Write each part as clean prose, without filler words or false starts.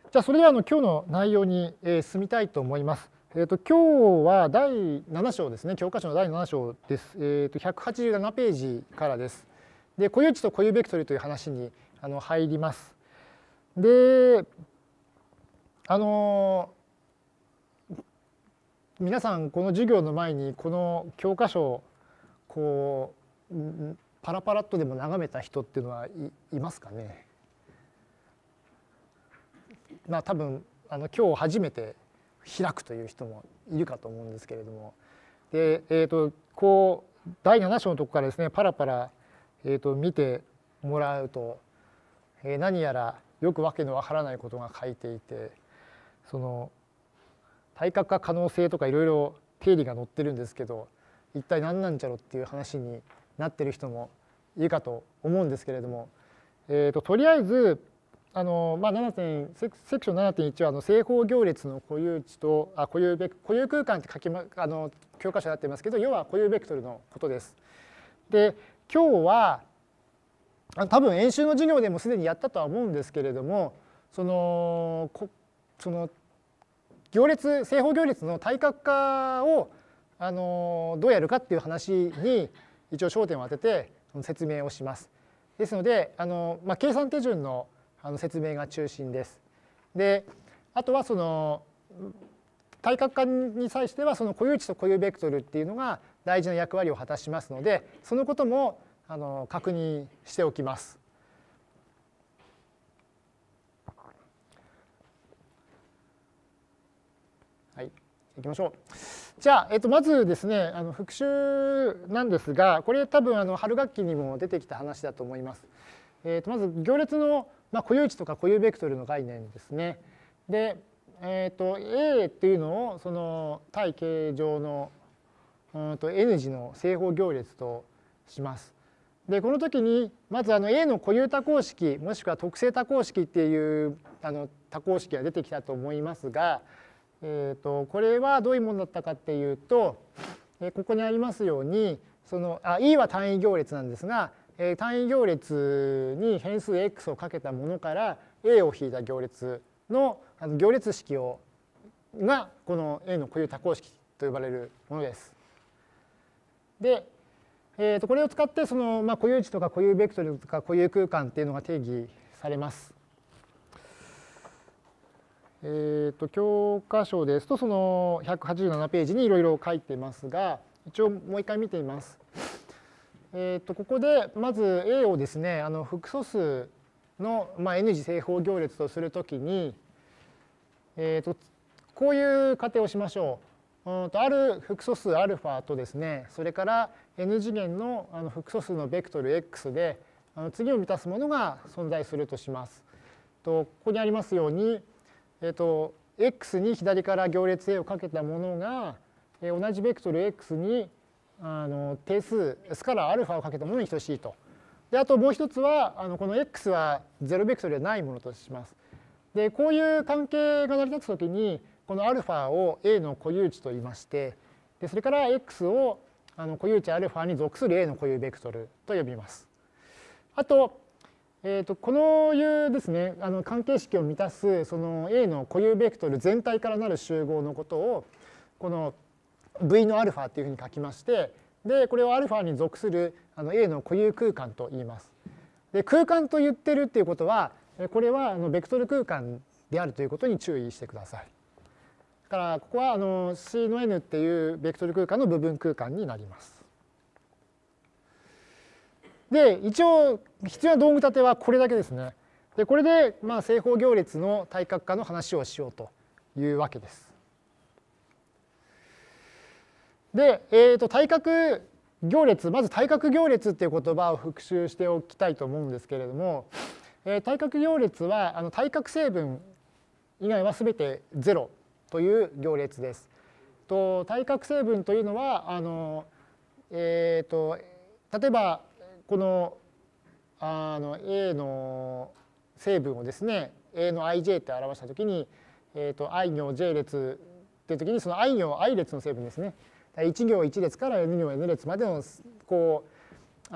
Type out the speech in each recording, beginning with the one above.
じゃあそれでは今日の内容に進みたいと思います。今日は第7章ですね、教科書の第7章です。187ページからです。で、固有値と固有ベクトルという話に入ります。で、皆さんこの授業の前にこの教科書をこうパラパラっとでも眺めた人っていうのはいますかね。まあ多分今日初めて開くという人もいるかと思うんですけれども、でこう第7章のとこからですねパラパラ見てもらうと、何やらよくわけのわからないことが書いていて、その対角化可能性とかいろいろ定理が載ってるんですけど、一体何なんじゃろっていう話になってる人もいるかと思うんですけれども、とりあえずセクション 7.1 は正方行列の固有値と固有空間って教科書になっていますけど、要は固有ベクトルのことです。で、今日は多分演習の授業でもすでにやったとは思うんですけれども、その正方行列の対角化をどうやるかっていう話に一応焦点を当てて説明をします。ですので計算手順の説明が中心です。で、あとはその対角化に際してはその固有値と固有ベクトルっていうのが大事な役割を果たしますので、そのことも確認しておきます。はい、いきましょう。じゃあ、まずですね復習なんですが、これ多分春学期にも出てきた話だと思います。まず行列の固有値とか固有ベクトルの概念ですね。で、A っていうのをその対形状のN 次の正方行列とします。で、この時にまずA の固有多項式もしくは特性多項式っていう多項式が出てきたと思いますが、これはどういうものだったかっていうと、ここにありますようにE は単位行列なんですが、単位行列に変数 x をかけたものから A を引いた行列の行列式がこの A の固有多項式と呼ばれるものです。で、これを使ってその固有値とか固有ベクトルとか固有空間っていうのが定義されます。教科書ですとその187ページにいろいろ書いてますが、一応もう一回見てみます。ここでまず A をですね複素数のN 次正方行列とするときに、こういう仮定をしましょう。ある複素数 α とですね、それから N 次元の複素数のベクトル x で次を満たすものが存在するとします。ここにありますように、x に左から行列 A をかけたものが同じベクトル x に定数スカラー α をかけたものに等しいと。で、あともう一つはこの x は0ベクトルでないものとします。で、こういう関係が成り立つときにこの α を A の固有値と言いまして、でそれから x を固有値 α に属する A の固有ベクトルと呼びます。あと、このいうですね関係式を満たすその A の固有ベクトル全体からなる集合のことをこのV の α っていうふうに書きまして、でこれを α に属するA の固有空間と言います。で、空間と言ってるっていうことはこれはベクトル空間であるということに注意してください。だからここはC の N っていうベクトル空間の部分空間になります。で、一応必要な道具立てはこれだけですね。で、これで正方行列の対角化の話をしようというわけです。で、対角行列、まず対角行列っていう言葉を復習しておきたいと思うんですけれども、対角行列は対角成分以外は全て0という行列です。対角成分というのは例えばこのA の成分をですね A の ij って表したときにi 行 j 列っていうときにその i 行 i 列の成分ですね。1行1列から n 行 n 列までのこう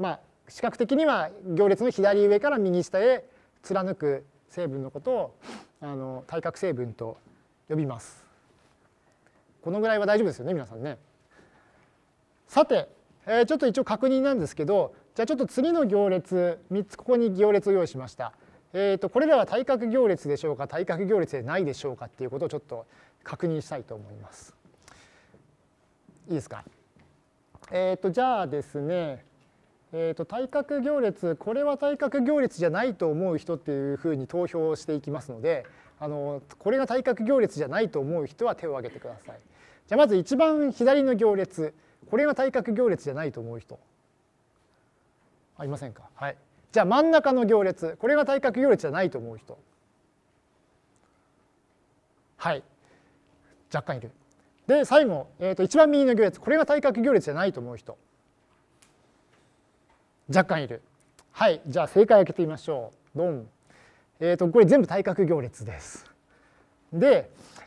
視覚的には行列の左上から右下へ貫く成分のことを対角成分と呼びます。このぐらいは大丈夫ですよね、皆さんね。さて、ちょっと一応確認なんですけど、じゃあちょっと次の行列、3つここに行列を用意しました。これらは対角行列でしょうか、対角行列でないでしょうかっていうことをちょっと確認したいと思います。いいですか。じゃあですね、対角行列、これは対角行列じゃないと思う人っていうふうに投票していきますので、これが対角行列じゃないと思う人は手を挙げてください。じゃあまず一番左の行列、これが対角行列じゃないと思う人いませんか。はい。じゃあ真ん中の行列、これが対角行列じゃないと思う人。はい。若干いる。で最後、一番右の行列、これが対角行列じゃないと思う人。若干いる。はい。じゃあ正解を開けてみましょう。ドン。これ全部対角行列です。で、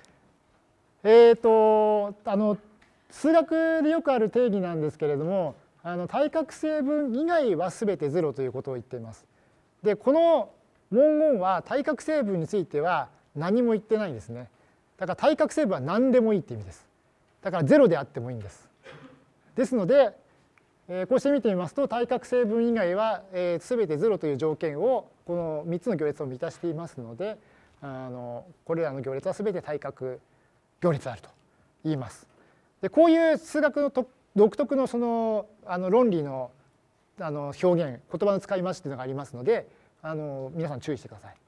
数学でよくある定義なんですけれども、対角成分以外は全て0ということを言っています。で、この文言は対角成分については何も言ってないんですね。だから対角成分は何でもいいって意味です。だから0であってもいいんです。ですので、こうして見てみますと対角成分以外は全て0という条件をこの3つの行列を満たしていますので、これらの行列は全て対角行列であると言います。でこういう数学の独特のその論理の表現、言葉の使い回しというのがありますので、皆さん注意してください。